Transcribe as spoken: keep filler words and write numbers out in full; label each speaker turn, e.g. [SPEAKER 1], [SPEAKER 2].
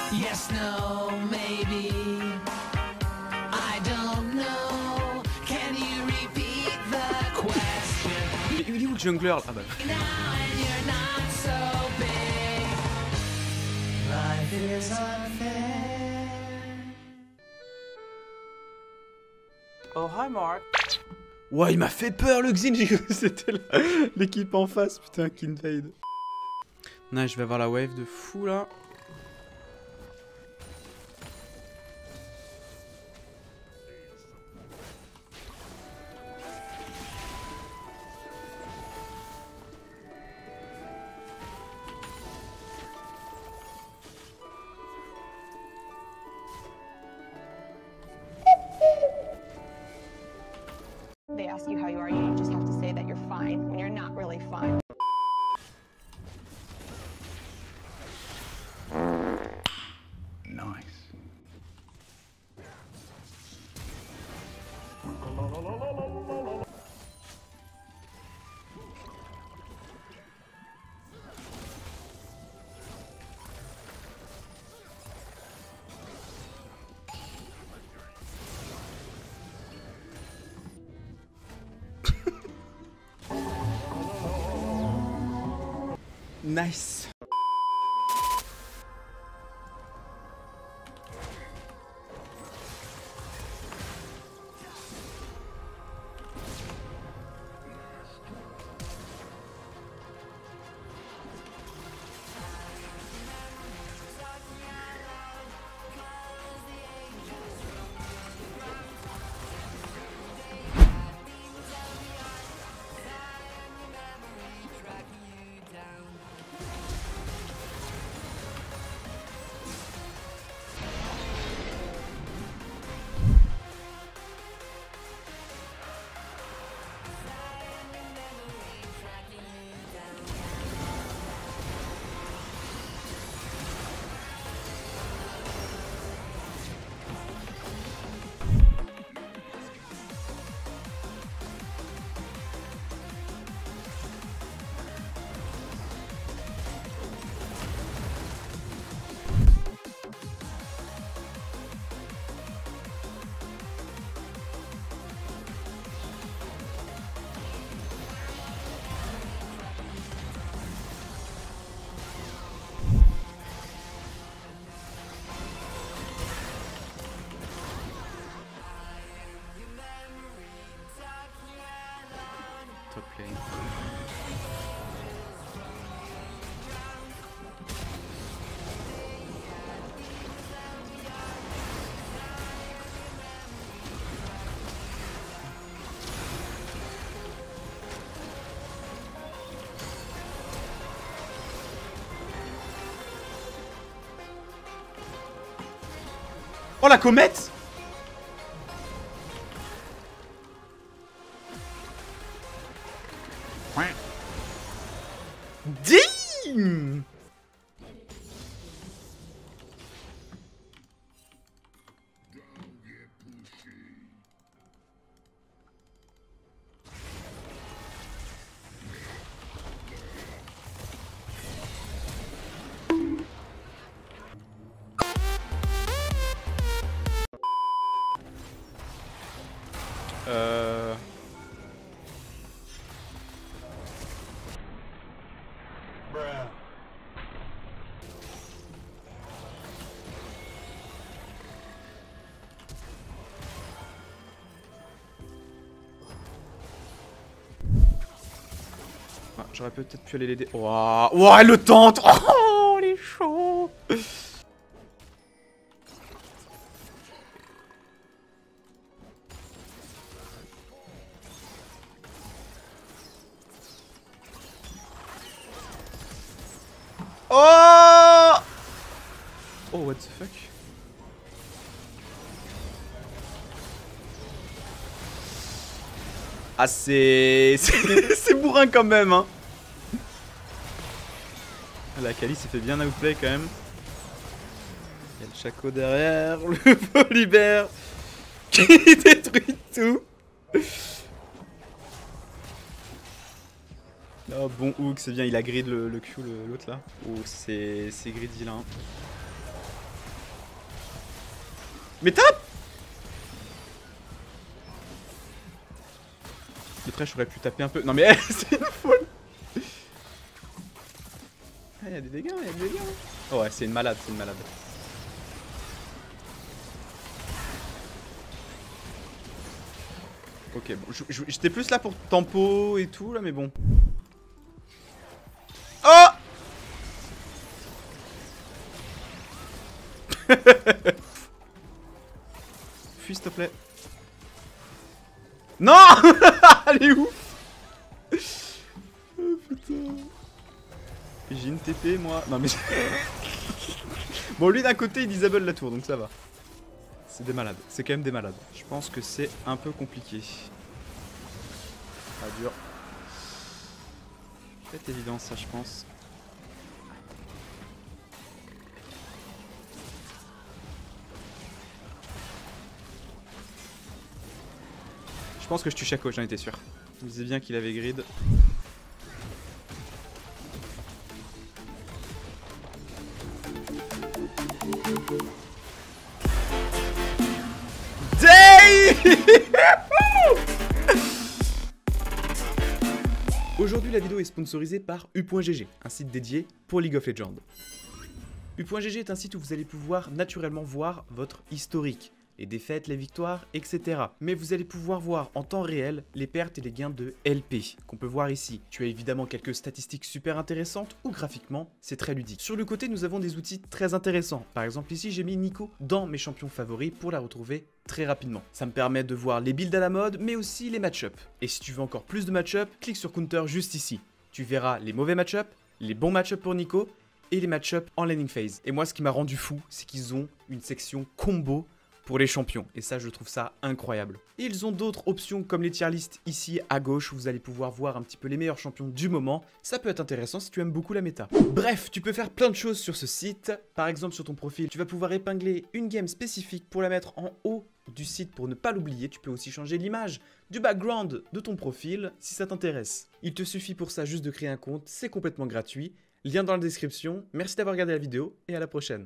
[SPEAKER 1] Yes, no, maybe. I don't know. Can you repeat the question?
[SPEAKER 2] Mais il est où le jungler là? Ah bah.
[SPEAKER 1] Now and you're not so big. Life is unfair.
[SPEAKER 3] Oh, hi Mark.
[SPEAKER 2] Ouais, il m'a fait peur le Xin, j'ai cru que c'était l'équipe en face, putain, Kinvade. Non, je vais avoir la wave de fou là.
[SPEAKER 4] They ask you how you are, you just have to say that you're fine when you're not really fine.
[SPEAKER 2] Nice. Nice. Top lane. Oh la comète! Damn! Euh... Ah, j'aurais peut-être pu aller l'aider. Waouh, wow, elle le tente. Oh, il est chaud. Oh! Oh, what the fuck? Ah, c'est... c'est bourrin quand même, hein. La Kali s'est fait bien outplay quand même. Il y a le Chaco derrière, le Volibear qui détruit tout. Oh, bon hook, c'est bien, il a grid le, le Q, l'autre là. Oh, c'est greedy là. Hein. Mais tape! Le Thresh aurait pu taper un peu. Non mais c'est une folle! Ah, y'a des dégâts, y'a des dégâts. Oh ouais, c'est une malade, c'est une malade. Ok, bon, j'étais plus là pour tempo et tout là, mais bon. Oh! Fuis s'il te plaît. Non! Elle est où? Oh putain. J'ai une T P moi. Non mais... Bon lui d'un côté il disable la tour donc ça va. C'est des malades, c'est quand même des malades. Je pense que c'est un peu compliqué. Ah dur. Peut-être évident ça je pense. Je pense que je tue Shaco, j'en étais sûr. Je me disais bien qu'il avait grid. Aujourd'hui la vidéo est sponsorisée par U point G G, un site dédié pour League of Legends. U point G G est un site où vous allez pouvoir naturellement voir votre historique, les défaites, les victoires, et cetera. Mais vous allez pouvoir voir en temps réel les pertes et les gains de L P, qu'on peut voir ici. Tu as évidemment quelques statistiques super intéressantes, ou graphiquement, c'est très ludique. Sur le côté, nous avons des outils très intéressants. Par exemple ici, j'ai mis Nico dans mes champions favoris pour la retrouver très rapidement. Ça me permet de voir les builds à la mode, mais aussi les match-up. Et si tu veux encore plus de match-up, clique sur Counter juste ici. Tu verras les mauvais match-up, les bons match-up pour Nico, et les match-up en laning phase. Et moi, ce qui m'a rendu fou, c'est qu'ils ont une section combo pour les champions, et ça je trouve ça incroyable. Et ils ont d'autres options comme les tier list ici à gauche où vous allez pouvoir voir un petit peu les meilleurs champions du moment. Ça peut être intéressant si tu aimes beaucoup la méta. Bref, tu peux faire plein de choses sur ce site. Par exemple sur ton profil, tu vas pouvoir épingler une game spécifique pour la mettre en haut du site pour ne pas l'oublier. Tu peux aussi changer l'image du background de ton profil si ça t'intéresse. Il te suffit pour ça juste de créer un compte, c'est complètement gratuit. Lien dans la description. Merci d'avoir regardé la vidéo et à la prochaine.